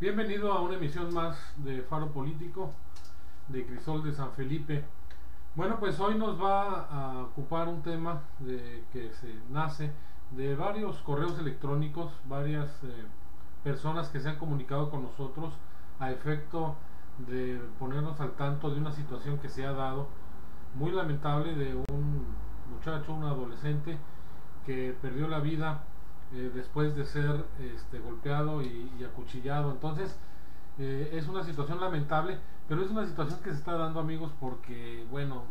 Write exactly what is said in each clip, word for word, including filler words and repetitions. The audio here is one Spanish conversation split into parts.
Bienvenido a una emisión más de Faro Político de Crisol de San Felipe. Bueno, pues hoy nos va a ocupar un tema de, que se nace de varios correos electrónicos, varias eh, personas que se han comunicado con nosotros a efecto de ponernos al tanto de una situación que se ha dado muy lamentable de un muchacho, un adolescente que perdió la vida eh, después de ser este, golpeado y, y acuchillado. Entonces eh, es una situación lamentable, pero es una situación que se está dando, amigos, porque bueno,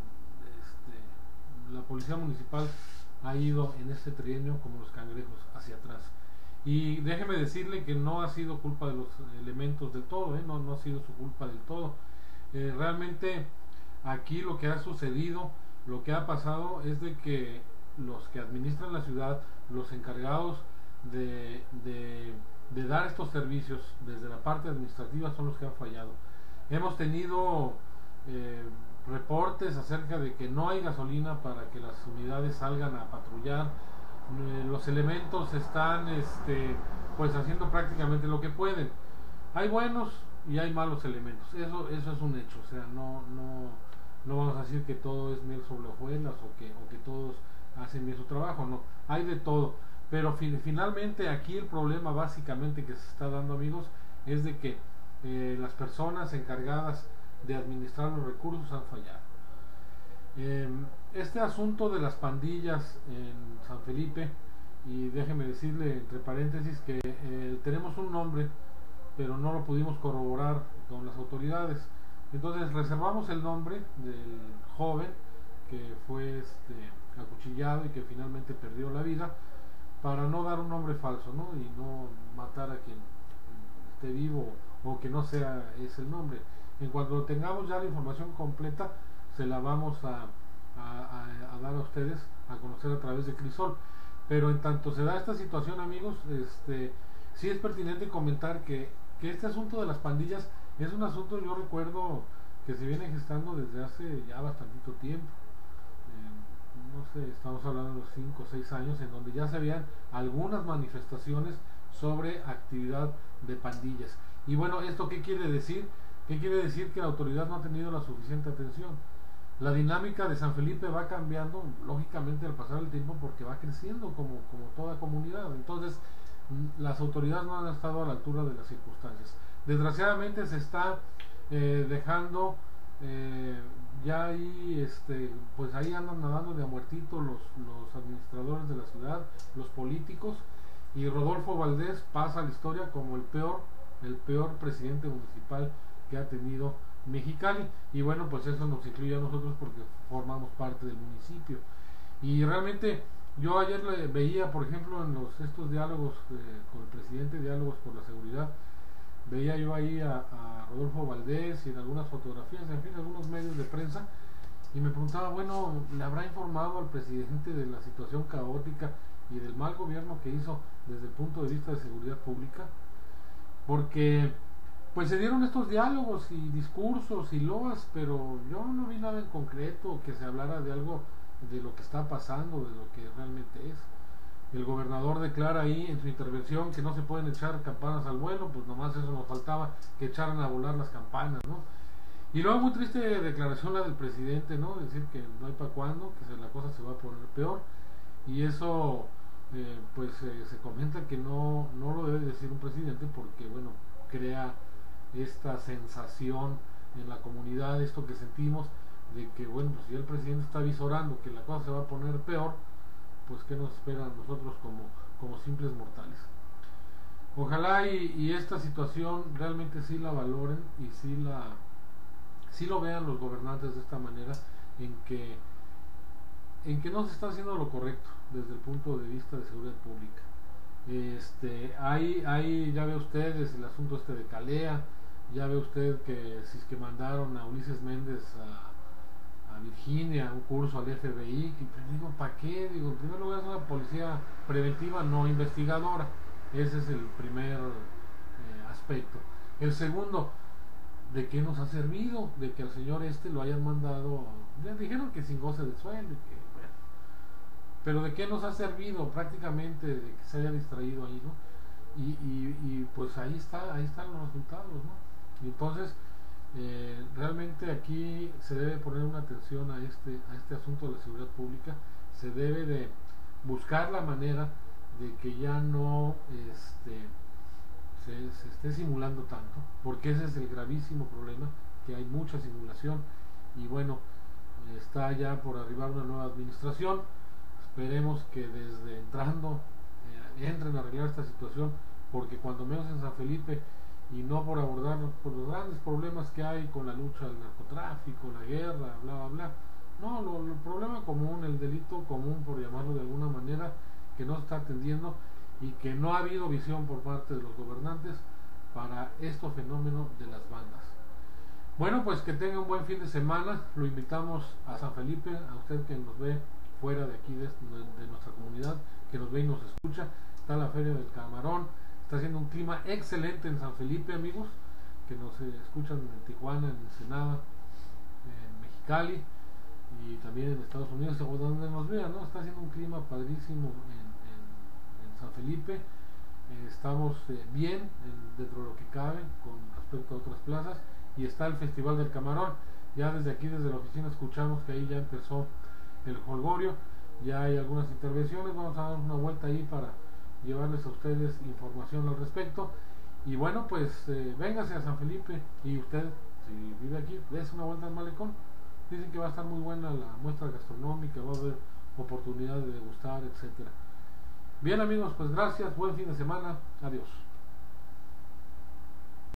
este, la policía municipal ha ido en este trienio como los cangrejos hacia atrás. Y déjeme decirle que no ha sido culpa de los elementos del todo, ¿eh? no, no ha sido su culpa del todo. Eh, realmente aquí lo que ha sucedido, lo que ha pasado es de que los que administran la ciudad, los encargados de, de, de dar estos servicios desde la parte administrativa son los que han fallado. Hemos tenido eh, reportes acerca de que no hay gasolina para que las unidades salgan a patrullar. Eh, los elementos están este, pues haciendo prácticamente lo que pueden. Hay buenos y hay malos elementos, eso, eso es un hecho. O sea, no, no, no vamos a decir que todo es miel sobre hojuelas o que, o que todos hacen bien su trabajo, no, hay de todo. Pero fin, finalmente aquí el problema básicamente que se está dando, amigos, es de que eh, las personas encargadas de administrar los recursos han fallado. Eh, este asunto de las pandillas en San Felipe, y déjeme decirle entre paréntesis que eh, tenemos un nombre, pero no lo pudimos corroborar con las autoridades. Entonces reservamos el nombre del joven que fue este, acuchillado y que finalmente perdió la vida, para no dar un nombre falso, ¿no? Y no matar a quien esté vivo o que no sea ese el nombre. En cuanto tengamos ya la información completa, se la vamos a, a, a, a dar a ustedes a conocer a través de Crisol. Pero en tanto se da esta situación, amigos, este, sí es pertinente comentar que, que este asunto de las pandillas es un asunto, yo recuerdo, que se viene gestando desde hace ya bastantito tiempo. Eh, no sé, estamos hablando de cinco o seis años en donde ya se habían algunas manifestaciones sobre actividad de pandillas. Y bueno, ¿esto qué quiere decir? ¿Qué quiere decir? Que la autoridad no ha tenido la suficiente atención. La dinámica de San Felipe va cambiando, lógicamente, al pasar el tiempo, porque va creciendo como, como toda comunidad. Entonces, las autoridades no han estado a la altura de las circunstancias. Desgraciadamente se está eh, dejando eh, ya ahí, este, pues ahí andan nadando de a muertito los, los administradores de la ciudad, los políticos, y Rodolfo Valdés pasa a la historia como el peor, el peor presidente municipal que ha tenido Mexicali. Y bueno, pues eso nos incluye a nosotros porque formamos parte del municipio. Y realmente yo ayer le veía, por ejemplo, en los estos diálogos eh, con el presidente, diálogos por la seguridad, veía yo ahí a, a Rodolfo Valdés y en algunas fotografías, en fin, algunos medios de prensa, y me preguntaba, bueno, ¿le habrá informado al presidente de la situación caótica y del mal gobierno que hizo desde el punto de vista de seguridad pública? Porque pues se dieron estos diálogos y discursos y loas, pero yo no vi nada en concreto que se hablara de algo, de lo que está pasando, de lo que realmente es. El gobernador declara ahí en su intervención que no se pueden echar campanas al vuelo, pues nomás eso nos faltaba, que echaran a volar las campanas, ¿no? Y luego muy triste declaración la del presidente, ¿no? Decir que no hay para cuándo, que se, la cosa se va a poner peor, y eso eh, pues eh, se comenta que no, no lo debe decir un presidente porque, bueno, crea esta sensación en la comunidad, esto que sentimos de que, bueno, pues si el presidente está visorando que la cosa se va a poner peor, pues qué nos espera a nosotros como, como simples mortales. Ojalá y, y esta situación realmente sí la valoren y sí la sí lo vean los gobernantes de esta manera, en que en que no se está haciendo lo correcto desde el punto de vista de seguridad pública. Este, hay, hay, ya ve ustedes el asunto este de Calea, ya ve usted que si es que mandaron a Ulises Méndez a, a Virginia un curso al F B I, que pues, digo, ¿para qué? Digo, en primer lugar es una policía preventiva, no investigadora. Ese es el primer eh, aspecto. El segundo, ¿de qué nos ha servido? De que al señor este lo hayan mandado, ya dijeron que sin goce de sueldo, que, bueno, pero ¿de qué nos ha servido? Prácticamente de que se haya distraído ahí, ¿no? y, y, y pues ahí está, ahí están los resultados, ¿no? Y entonces eh, realmente aquí se debe poner una atención a este, a este asunto de la seguridad pública. Se debe de buscar la manera de que ya no este, se, se esté simulando tanto, porque ese es el gravísimo problema, que hay mucha simulación. Y bueno, está ya por arribar una nueva administración. Esperemos que desde entrando eh, entren a arreglar esta situación, porque cuando menos en San Felipe, y no por abordar por los grandes problemas que hay con la lucha del narcotráfico, la guerra, bla bla bla, no, lo, el problema común, el delito común, por llamarlo de alguna manera, que no se está atendiendo, y que no ha habido visión por parte de los gobernantes para este fenómeno de las bandas. Bueno, pues que tenga un buen fin de semana. Lo invitamos a San Felipe, a usted que nos ve fuera de aquí de, de nuestra comunidad, que nos ve y nos escucha. Está la Feria del Camarón, está haciendo un clima excelente en San Felipe, amigos, que nos eh, escuchan en Tijuana, en Ensenada, en Mexicali y también en Estados Unidos, o donde nos vean, ¿no? Está haciendo un clima padrísimo en, en, en San Felipe. Eh, estamos eh, bien en, dentro de lo que cabe con respecto a otras plazas, y está el Festival del Camarón. Ya desde aquí, desde la oficina, escuchamos que ahí ya empezó el jolgorio, ya hay algunas intervenciones. Vamos a dar una vuelta ahí para llevarles a ustedes información al respecto. Y bueno, pues eh, véngase a San Felipe, y usted, si vive aquí, dése una vuelta al malecón. Dicen que va a estar muy buena la muestra gastronómica, va a haber oportunidad de degustar, etcétera. Bien, amigos, pues gracias, buen fin de semana, adiós.